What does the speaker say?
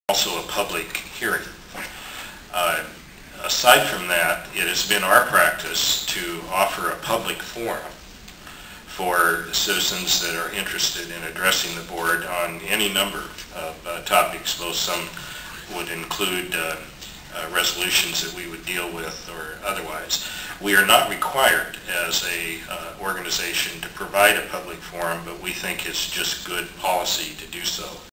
also a public hearing. Aside from that, it has been our practice to offer a public forum for citizens that are interested in addressing the board on any number of topics, both some would include resolutions that we would deal with or otherwise. We are not required as a organization to provide a public forum, but we think it's just good policy to do so.